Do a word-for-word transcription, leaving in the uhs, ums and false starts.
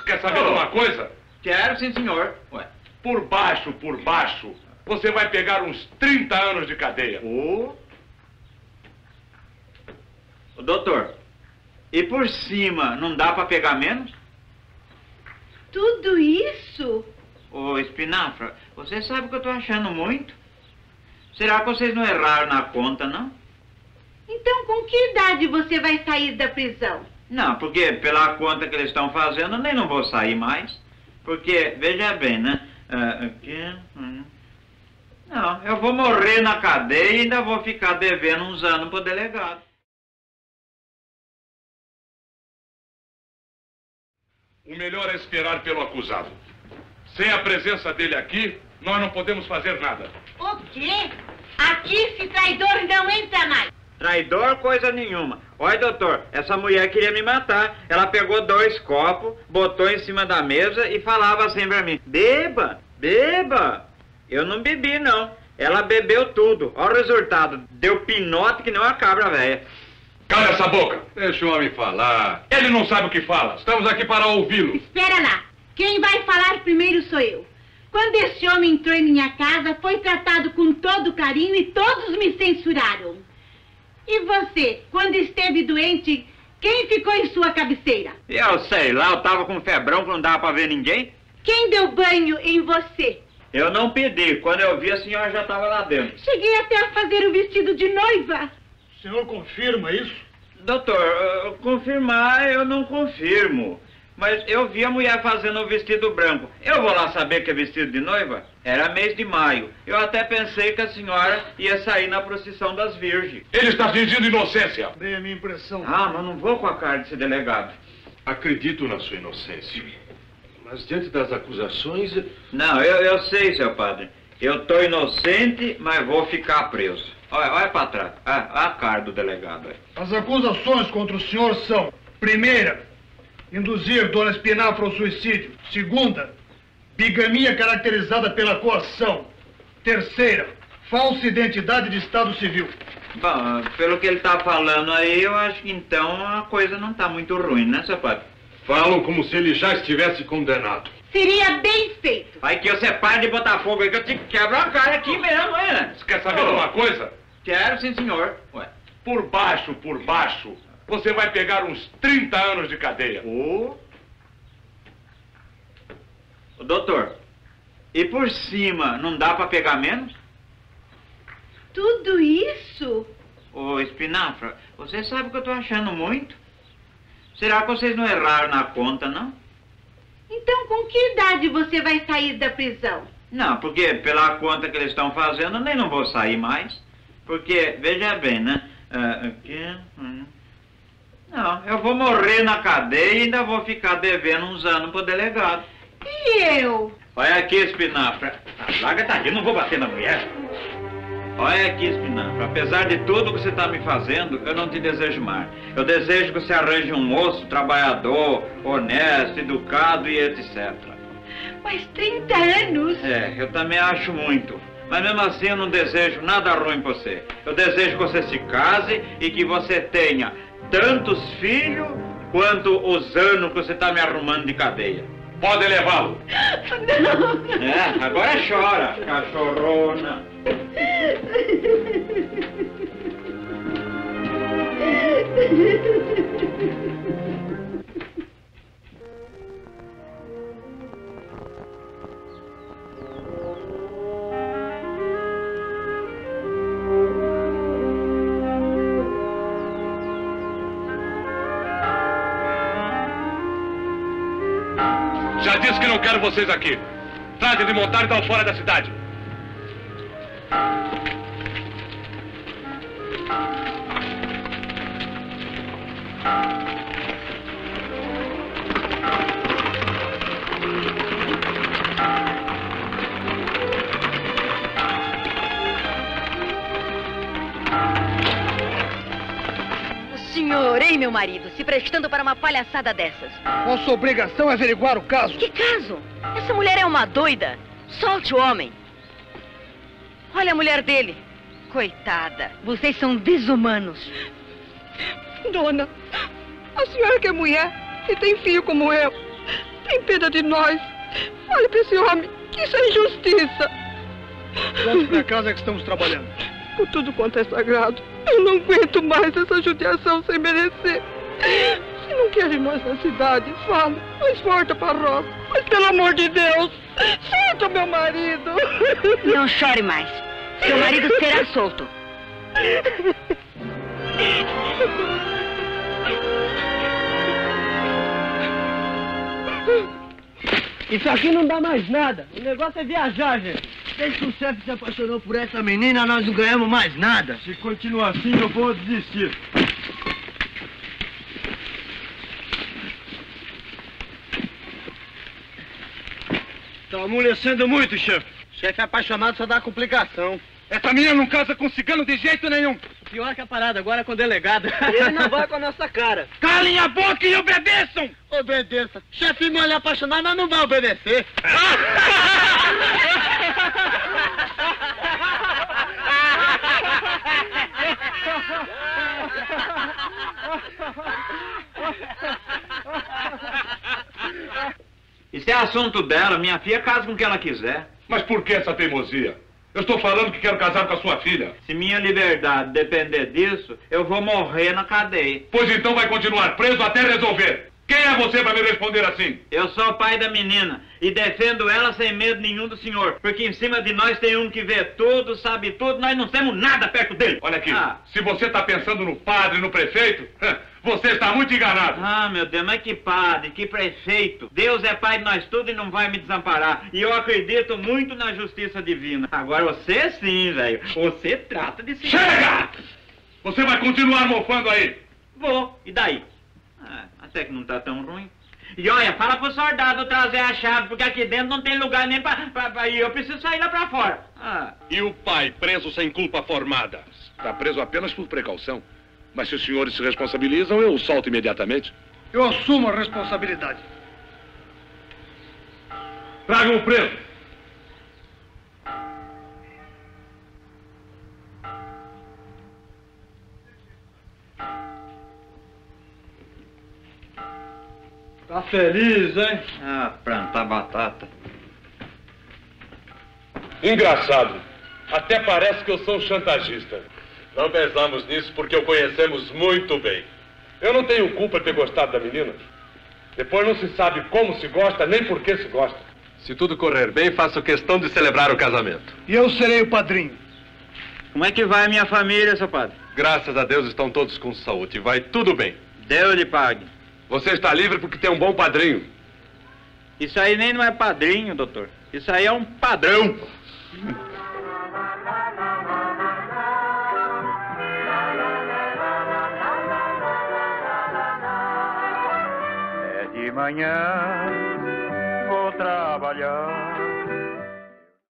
Você quer saber de uma coisa? Quero, sim, senhor. Ué. Por baixo, por baixo, você vai pegar uns trinta anos de cadeia. Ô... Ô, doutor, e por cima, não dá pra pegar menos? Tudo isso? Ô, Espinafra, você sabe que eu tô achando muito? Será que vocês não erraram na conta, não? Então, com que idade você vai sair da prisão? Não, porque pela conta que eles estão fazendo, eu nem não vou sair mais. Porque, veja bem, né? Uh, aqui, hum. Não, eu vou morrer na cadeia e ainda vou ficar devendo uns anos pro delegado. O melhor é esperar pelo acusado. Sem a presença dele aqui, nós não podemos fazer nada. O quê? Aqui esse traidor não entra mais. Traidor coisa nenhuma. Olha, doutor, essa mulher queria me matar. Ela pegou dois copos, botou em cima da mesa e falava assim pra mim: beba, beba. Eu não bebi, não. Ela bebeu tudo. Olha o resultado. Deu pinote que nem uma cabra velha. Cala essa boca. Deixa o homem falar. Ele não sabe o que fala. Estamos aqui para ouvi-lo. Espera lá. Quem vai falar primeiro sou eu. Quando esse homem entrou em minha casa, foi tratado com todo carinho e todos me censuraram. E você, quando esteve doente, quem ficou em sua cabeceira? Eu sei lá, eu tava com febrão que não dava pra ver ninguém. Quem deu banho em você? Eu não pedi. Quando eu vi, a senhora já estava lá dentro. Cheguei até a fazer o vestido de noiva. O senhor confirma isso? Doutor, uh, confirmar eu não confirmo. Mas eu vi a mulher fazendo o vestido branco. Eu vou lá saber que é vestido de noiva? Era mês de maio. Eu até pensei que a senhora ia sair na procissão das virgens. Ele está fingindo inocência. Dei a minha impressão. Ah, mas não vou com a cara desse delegado. Acredito na sua inocência. Mas diante das acusações... Não, eu, eu sei, seu padre. Eu tô inocente, mas vou ficar preso. Olha, olha pra trás. Ah, a cara do delegado. Aí. As acusações contra o senhor são: primeira, induzir Dona Espinafra ao suicídio. Segunda, bigamia caracterizada pela coação. Terceira, falsa identidade de estado civil. Bom, pelo que ele tá falando aí, eu acho que então a coisa não tá muito ruim, né, seu padre? Falam como se ele já estivesse condenado. Seria bem feito. Vai que você para de botar fogo aí que eu te quebro a cara aqui mesmo, é? Você quer saber de uma coisa? Quero, sim, senhor. Ué. Por baixo, por baixo, você vai pegar uns trinta anos de cadeia. Ô... Ô, doutor, e por cima, não dá pra pegar menos? Tudo isso? Ô, Espinafra, você sabe que eu tô achando muito? Será que vocês não erraram na conta, não? Então, com que idade você vai sair da prisão? Não, porque pela conta que eles estão fazendo, eu nem não vou sair mais. Porque, veja bem, né? Uh, aqui, hum. Não, eu vou morrer na cadeia e ainda vou ficar devendo uns anos pro delegado. E eu? Olha aqui, Espinafra. Larga, tadinho, não vou bater na mulher. Olha aqui, Espinafra. Apesar de tudo que você está me fazendo, eu não te desejo mais. Eu desejo que você arranje um moço, trabalhador, honesto, educado e etcétera. Mas trinta anos? É, eu também acho muito. Mas mesmo assim eu não desejo nada ruim pra você. Eu desejo que você se case e que você tenha tantos filhos quanto os anos que você está me arrumando de cadeia. Pode levá-lo. Não. É, agora chora, cachorrona. Já disse que não quero vocês aqui. Trate de montar e estão fora da cidade. Senhor, ei, meu marido, se prestando para uma palhaçada dessas. Nossa obrigação é averiguar o caso. Que caso? Essa mulher é uma doida. Solte o homem. Olha a mulher dele. Coitada, vocês são desumanos. Dona, a senhora que é mulher e tem filho como eu, Tem pena de nós. Olha pra esse homem, que isso é injustiça. Vamos pra casa que estamos trabalhando. Por tudo quanto é sagrado, eu não aguento mais essa judiação sem merecer. Se não querem nós na cidade, fala, mas volta pra roça. Mas pelo amor de Deus, solta meu marido. Não chore mais. Seu marido será solto. Isso aqui não dá mais nada. O negócio é viajar, gente. Desde que o chefe se apaixonou por essa menina, nós não ganhamos mais nada. Se continuar assim, eu vou desistir. Tá amolecendo muito, chefe. O chefe é apaixonado, só dá complicação. Essa menina não casa com cigano de jeito nenhum. Pior que a parada agora é com o delegado. Ele não vai com a nossa cara. Calem a boca e obedeçam! Obedeça. Chefe me olhar apaixonado, mas não vai obedecer. Isso é assunto dela. Minha filha casa com quem ela quiser. Mas por que essa teimosia? Eu estou falando que quero casar com a sua filha. Se minha liberdade depender disso, eu vou morrer na cadeia. Pois então vai continuar preso até resolver. Quem é você para me responder assim? Eu sou o pai da menina e defendo ela sem medo nenhum do senhor. Porque em cima de nós tem um que vê tudo, sabe tudo, nós não temos nada perto dele. Olha aqui, Ah. se você está pensando no padre e no prefeito, você está muito enganado. Ah, meu Deus, mas que padre, que prefeito. Deus é pai de nós tudo e não vai me desamparar. E eu acredito muito na justiça divina. Agora você sim, velho. Você trata de se... Chega! Você vai continuar mofando aí. Vou, e daí? Ah, até que não tá tão ruim. E olha, fala pro soldado trazer a chave, porque aqui dentro não tem lugar nem pra... pra, pra e eu preciso sair lá pra fora. Ah. E o pai, preso sem culpa formada? Está preso apenas por precaução. Mas se os senhores se responsabilizam, eu o solto imediatamente. Eu assumo a responsabilidade. Tragam o preso. Tá feliz, hein? Ah, plantar batata. Engraçado. Até parece que eu sou um chantagista. Não pensamos nisso porque o conhecemos muito bem. Eu não tenho culpa de ter gostado da menina. Depois não se sabe como se gosta, nem por que se gosta. Se tudo correr bem, faço questão de celebrar o casamento. E eu serei o padrinho. Como é que vai a minha família, seu padre? Graças a Deus estão todos com saúde. Vai tudo bem. Deus lhe pague. Você está livre porque tem um bom padrinho. Isso aí nem não é padrinho, doutor. Isso aí é um padrão. É de manhã, vou trabalhar,